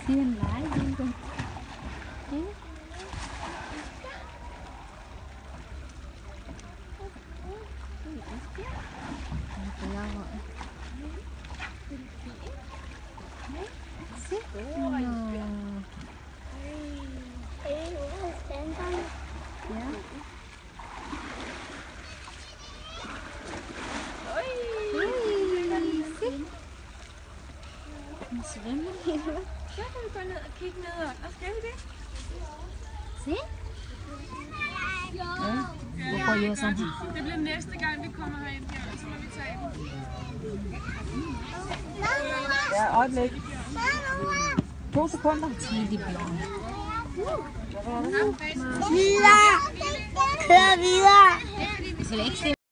Se en lege, Isbjørn. Se. Ja. En svømmehæve. Så kan vi gå ned og kigge ned under. Skal vi det? Se. Ja. Hvorfor gjorde sådan her? Det bliver næste gang, vi kommer herind, Bjørn, så må vi tage den. Ja, øjeblik. 2 sekunder. Isbjørn. Videre! Kør videre! Jeg skal ikke se